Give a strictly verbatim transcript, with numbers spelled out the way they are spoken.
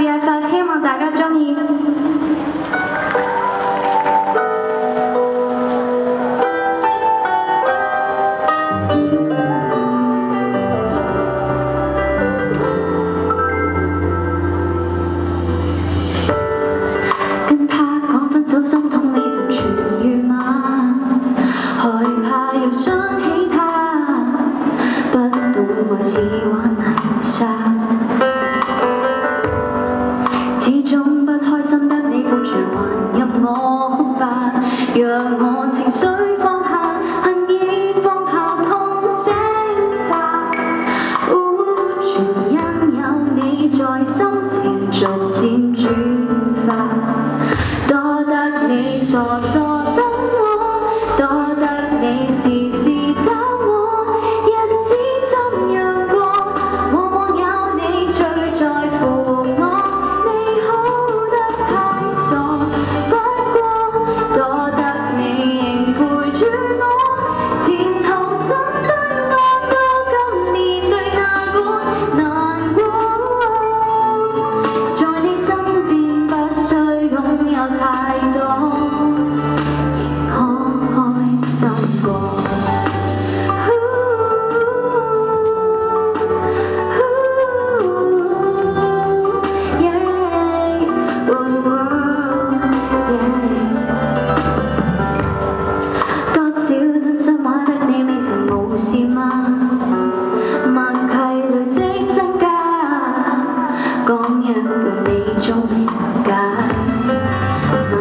B F F， 希望大家中意。跟他講分手，心痛未曾痊癒嗎？害怕又想起他，不懂愛似玩泥沙。 始終不開心得你伴住，還任我哭吧，讓我情緒放下，恨意放下，痛醒吧。全因有你在，心情逐漸轉化，多得你傻傻等我，多得你時時找我，日子怎樣過，往往有你最在乎我。 講一半你終未解。